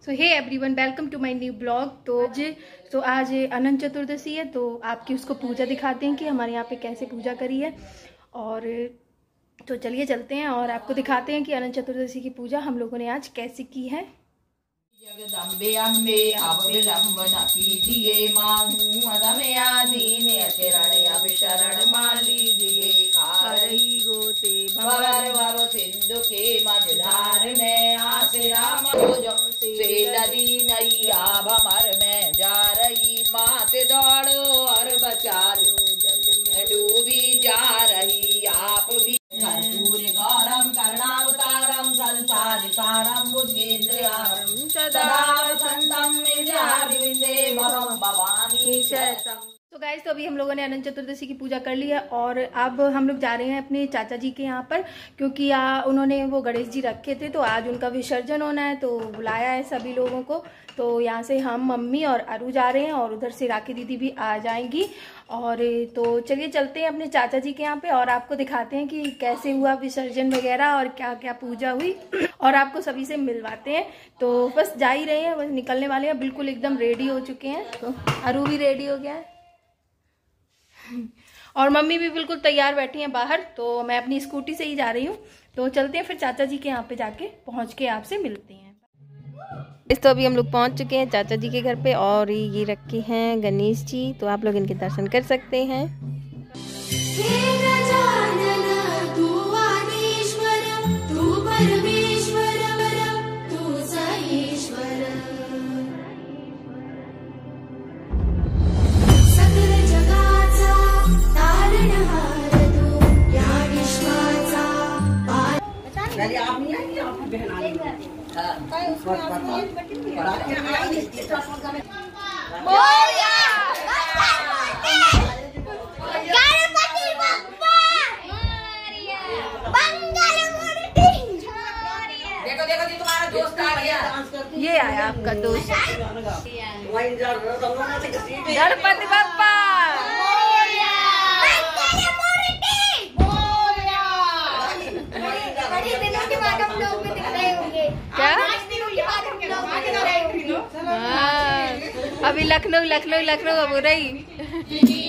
So hey everyone, welcome to my new blog. तो आज अनंत चतुर्दशी है, तो आपकी उसको पूजा दिखाते हैं कि हमारे यहाँ पे कैसे पूजा करी है। और तो चलिए चलते हैं और आपको दिखाते हैं कि अनंत चतुर्दशी की पूजा हम लोगों ने आज कैसे की है। जगदम्बे अम्बे अब विलंबन कीजिए, माहूं अदमया दीन अचरण अब शरण मान लीजिए। खारई गोते भवर भव सिंधु के मझधार में आसरा मो से नदी नैया भमर में जा रही, मात दौड़ो और बचालो जल में डूबी जा रही। आप भी कर्पूर गौरम करुणावतारम संसार सारम बुद्धेन्द्रियारम सदा वसंतम विद्यारविंदे भवम भवानी शतम। तो गाइस, तो अभी हम लोगों ने अनंत चतुर्दशी की पूजा कर ली है और अब हम लोग जा रहे हैं अपने चाचा जी के यहाँ पर, क्योंकि उन्होंने वो गणेश जी रखे थे तो आज उनका विसर्जन होना है, तो बुलाया है सभी लोगों को। तो यहाँ से हम, मम्मी और अरु जा रहे हैं और उधर से राखी दीदी भी आ जाएंगी। और तो चलिए चलते हैं अपने चाचा जी के यहाँ पे और आपको दिखाते हैं कि कैसे हुआ विसर्जन वगैरह और क्या क्या पूजा हुई और आपको सभी से मिलवाते हैं। तो बस जा ही रहे हैं, बस निकलने वाले हैं, बिल्कुल एकदम रेडी हो चुके हैं। तो अरु भी रेडी हो गया है और मम्मी भी बिल्कुल तैयार बैठी हैं बाहर। तो मैं अपनी स्कूटी से ही जा रही हूँ। तो चलते हैं फिर चाचा जी के यहाँ पे, जाके पहुँच के आपसे मिलते हैं। तो अभी हम लोग पहुँच चुके हैं चाचा जी के घर पे और ये रखे हैं गणेश जी, तो आप लोग इनके दर्शन कर सकते हैं। ये आया आपका दोस्त गणपति बप्पा। क्या? अभी लखनऊ अब हो रही।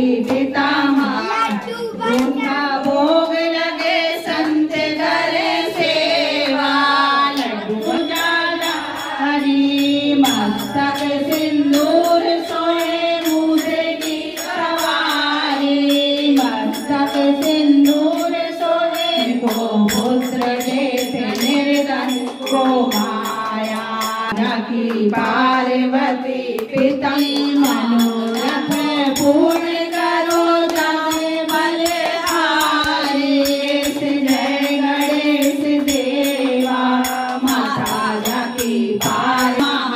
पितामह उनका भोग लगे संत करे सेवा लड्डू ज्यादा हरी मस्तक सिंदूर सोए मूसे की सवारी मस्तक सिंदूर सोए को पुत्र देते निर्धन को माया की पार्वती पिता मनोरथ पूर्ण करो जय बलहारी जय गणेश देवा माता जाकी पार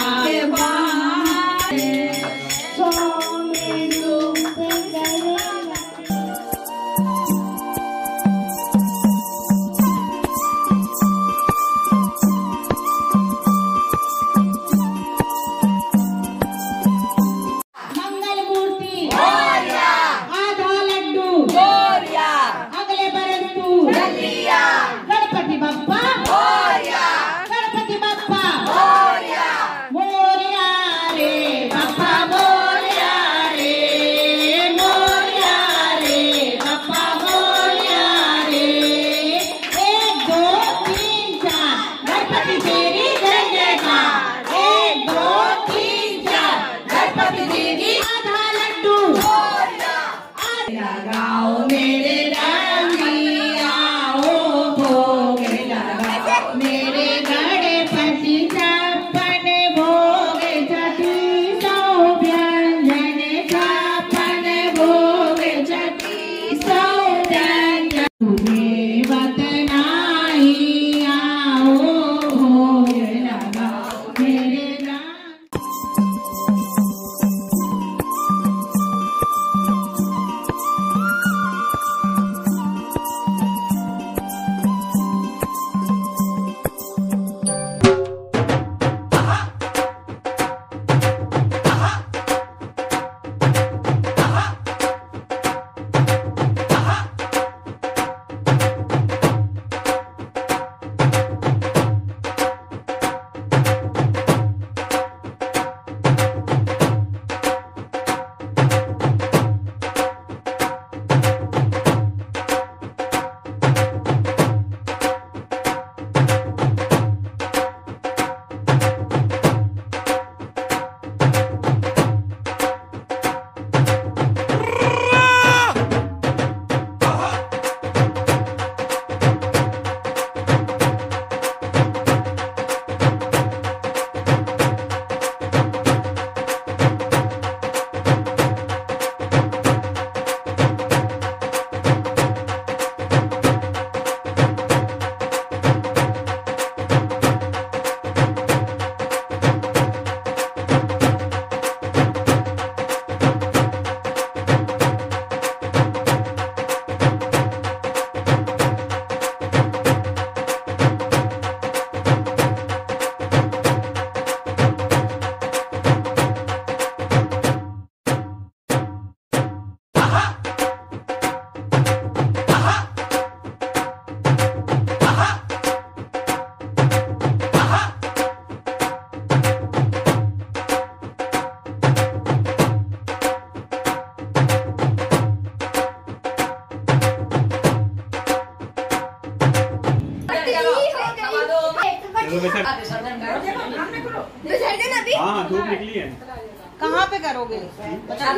हाँ धूप निकली है। कहाँ पे करोगे? छत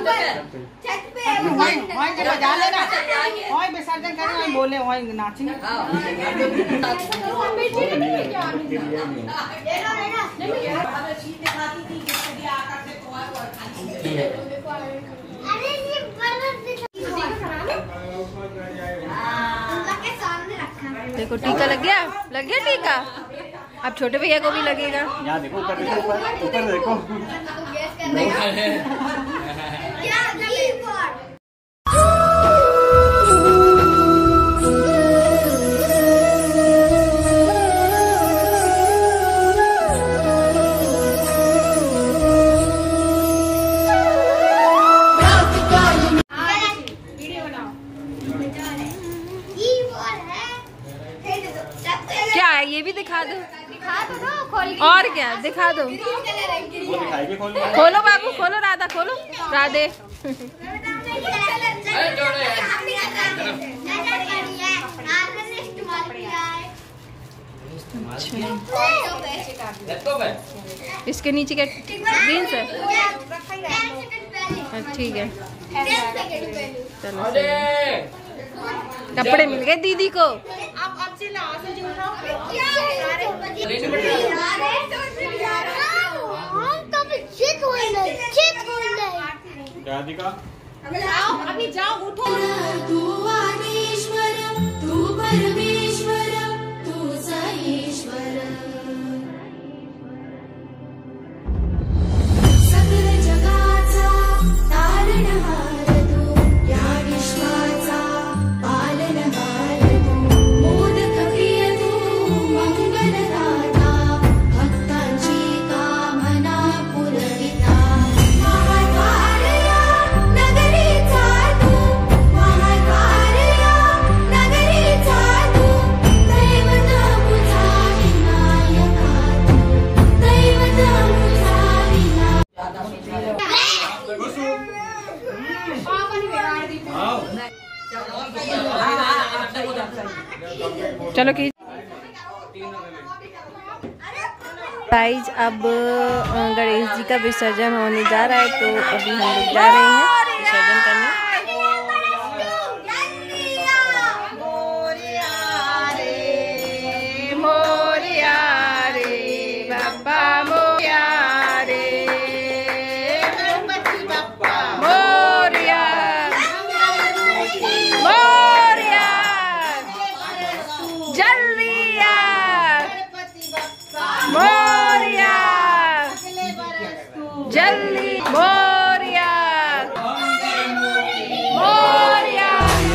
पे बजा लेना, वहीं विसर्जन करें, वहीं बोले, वहीं नाचेंगे। देखो टीका लग गया टीका। अब छोटे भैया को भी लगेगा। यहाँ देखो ऊपर देखो। क्या है ये भी दिखा दो। और क्या दिखा दो। खोलो बाबू खोलो, राधा खोलो, राधे। इसके नीचे क्या बीन्स है? ठीक है, चलो कपड़े मिल गए दीदी को। अभी जाओ उठो। तू आदिश्वर, तू परमेश्वर, तू सईश्वर, सकल जगाचा तारणहार तू, या विश्वाचा पालनहार तू, मोदक प्रिय तू, मंगलदाता, भक्तांची कामना पुरविता, महाकार्या नगरीचा तू, महाकार्या नगरीचा तू, दैवत मुझा विनायका तू, दैवत मुझा चलो की गाइस, अब गणेश जी का विसर्जन होने जा रहा है, तो अभी हम लोग जा रहे हैं विसर्जन करने। मोरिया रे बाबा, मोरिया रे गणपति बाप्पा, मोरिया मोरिया, जल्दी आ मोरिया, जल्दी मोरिया मोरिया।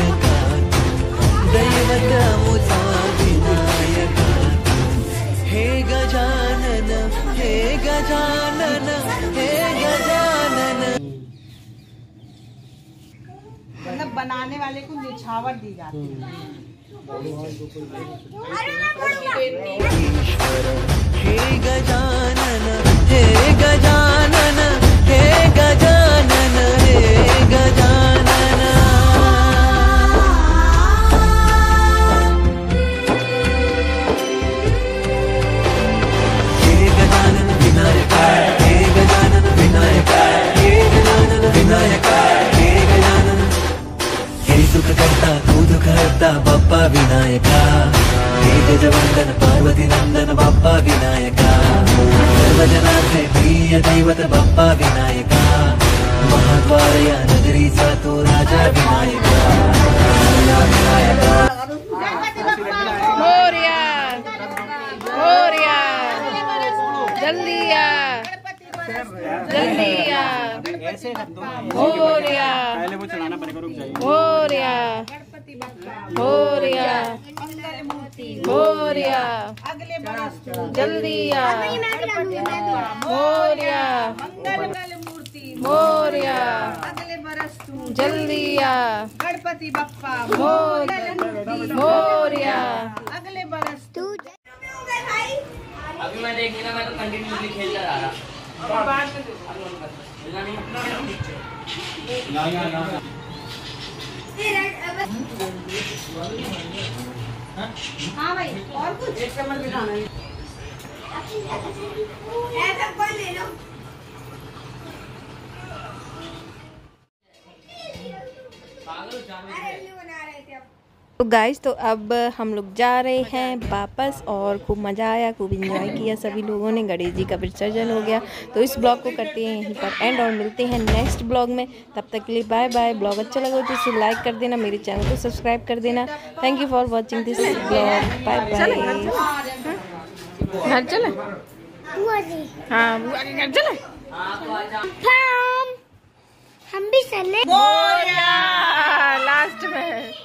दैवत मुझा विनायका, हे गजानन, हे गजानन, हे गजानन। मतलब बनाने वाले को निछावर दी जाती है। ईश्वर, हे गजानन, हे गजानन, हे गजानन, हे गजानन। हे गजानन विनायका, हे गजानन विनायका, हे गजानन विनायका, हे गजानन। हे सुख करता तू दुख हरता बाप्पा विनायका, हे गजवंदन पार्वती नंदन बाप्पा विनायका, सर्वजनार्थे प्रिय दैवत बाप्पा विनायका, महाद्वारया नगरीचा तू राजा विनायका, विनायका। मोरिया मोरिया, जल्दी आ जल्दी आ मोरिया पहले वो चलाना पड़ेगा, रुक जाइए। मोरिया मोरिया मोरिया, अगले बरस जल्दी आ मोरिया मूर्ति, मोरिया, अगले बरस तू जल्दी आ गणपति बप्पा, मोरिया। अगले बरस तू। अभी मैं देखी ना, मैं तो कंटिन्यूसली खेलता रहा। हाँ भाई, और कुछ एक चम्मच भी खाना है। ऐसा कोई ले लो। तो गाइस, तो अब हम लोग जा रहे हैं वापस, और खूब मज़ा आया, खूब एंजॉय किया सभी लोगों ने। गणेश जी का विसर्जन हो गया, तो इस ब्लॉग को करते हैं यहीं पर एंड, और मिलते हैं नेक्स्ट ब्लॉग में। तब तक के लिए बाय बाय। ब्लॉग अच्छा लगा तो इसे लाइक कर देना, मेरे चैनल को सब्सक्राइब कर देना। Thank you for watching this blog. Bye bye. घर चले, हाँ घर चले, हम भी चले लास्ट में।